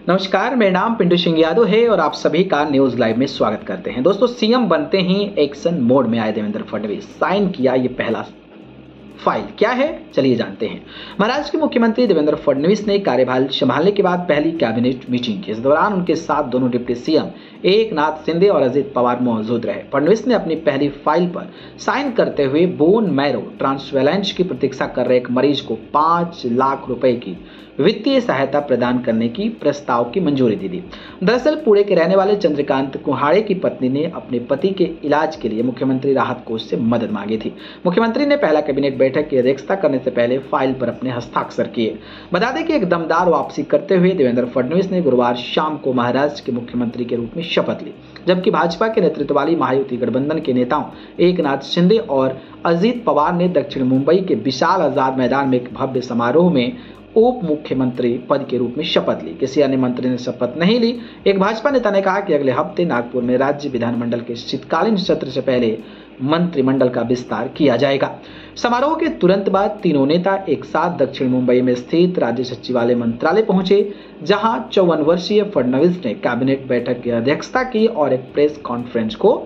नमस्कार, मेरा नाम पिंटू सिंह यादव है और आप सभी का न्यूज लाइव में स्वागत करते हैं। दोस्तों, सीएम बनते ही एक्शन मोड में आए देवेंद्र फडणवीस। साइन किया ये पहला फाइल। क्या है, चलिए जानते हैं। महाराष्ट्र के मुख्यमंत्री देवेंद्र फडणवीस ने कार्यभार संभालने के बाद पहली कैबिनेट मीटिंग की। इस दौरान उनके साथ दोनों डिप्टी सीएम एकनाथ शिंदे और अजित पवार मौजूद रहे। फडणवीस ने अपनी पहली फाइल पर साइन करते हुए बोन मैरो ट्रांसप्लांट की प्रतीक्षा कर रहे एक मरीज को 5 लाख रुपए की वित्तीय सहायता प्रदान करने की प्रस्ताव की मंजूरी दी। दरअसल पुणे के रहने वाले चंद्रकांत कुहाड़े की पत्नी ने अपने पति के इलाज के लिए मुख्यमंत्री राहत कोष से मदद मांगी थी। मुख्यमंत्री ने पहला कैबिनेट बैठक की अध्यक्षता करने से पहले फाइल पर अपने हस्ताक्षर किए। बता दें कि एक दमदार वापसी करते हुए देवेंद्र फडणवीस ने गुरुवार शाम को महाराष्ट्र के मुख्यमंत्री के रूप में शपथ ली, जबकि भाजपा के नेतृत्व वाली महायुति गठबंधन के नेताओं एकनाथ शिंदे और अजित पवार ने दक्षिण मुंबई के विशाल आजाद मैदान में एक भव्य समारोह में उप मुख्यमंत्री पद के रूप में शपथ ली। किसी अन्य मंत्री ने शपथ नहीं ली। एक भाजपा नेता ने कहा कि अगले हफ्ते नागपुर में राज्य विधानमंडल के शीतकालीन सत्र से पहले मंत्रिमंडल का विस्तार किया जाएगा। समारोह के तुरंत बाद तीनों नेता एक साथ दक्षिण मुंबई में स्थित राज्य सचिवालय मंत्रालय पहुंचे, जहां 54 वर्षीय फडणवीस ने कैबिनेट बैठक की अध्यक्षता की और एक प्रेस कॉन्फ्रेंस को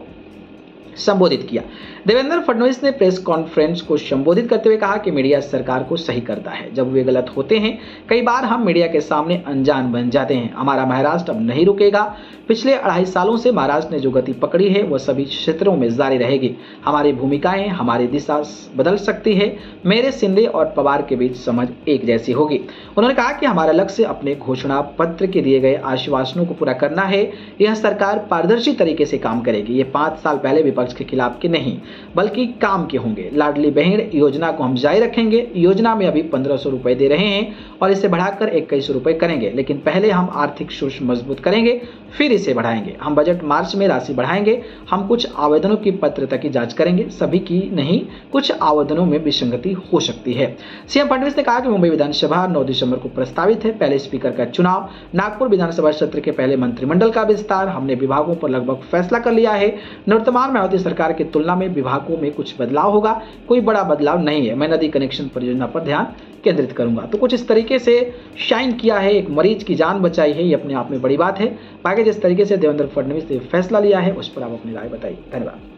संबोधित किया। देवेंद्र फडणवीस ने प्रेस कॉन्फ्रेंस को संबोधित करते हुए कहा कि मीडिया सरकार को सही करता है जब वे गलत होते हैं। कई बार हम मीडिया के सामने अनजान बन जाते हैं। हमारा महाराष्ट्र अब नहीं रुकेगा। पिछले 2.5 सालों से महाराष्ट्र ने जो गति पकड़ी है वह सभी क्षेत्रों में जारी रहेगी। हमारी भूमिकाएं, हमारी दिशा बदल सकती है। मेरे शिंदे और पवार के बीच समझ एक जैसी होगी। उन्होंने कहा कि हमारा लक्ष्य अपने घोषणा पत्र के दिए गए आश्वासनों को पूरा करना है। यह सरकार पारदर्शी तरीके से काम करेगी। ये 5 साल पहले विपक्ष के खिलाफ के नहीं बल्कि काम के होंगे। लाडली बहन योजना को हम जारी रखेंगे। योजना में अभी 1500 रुपए दे रहे हैं और इसे बढ़ाकर 2100 रुपए करेंगे, लेकिन पहले हम आर्थिक शीर्ष मजबूत करेंगे, फिर इसे बढ़ाएंगे। हम बजट मार्च में राशि बढ़ाएंगे। हम कुछ आवेदनों की पात्रता की जांच करेंगे, सभी की नहीं। कुछ आवेदनों में विसंगति हो सकती है। सीएम फडणवीस ने कहा कि मुंबई विधानसभा 9 दिसंबर को प्रस्तावित है। पहले स्पीकर का चुनाव, नागपुर विधानसभा सत्र के पहले मंत्रिमंडल का विस्तार। हमने विभागों पर लगभग फैसला कर लिया है। निवर्तमान मायावती सरकार की तुलना में विभागों में कुछ बदलाव होगा, कोई बड़ा बदलाव नहीं है। मैं नदी कनेक्शन परियोजना पर ध्यान केंद्रित करूंगा। तो कुछ इस तरीके से शाइन किया है, एक मरीज की जान बचाई है। ये अपने आप में बड़ी बात है। बाकी जिस तरीके से देवेंद्र फडणवीस ने फैसला लिया है उस पर आप अपनी राय बताइए। धन्यवाद।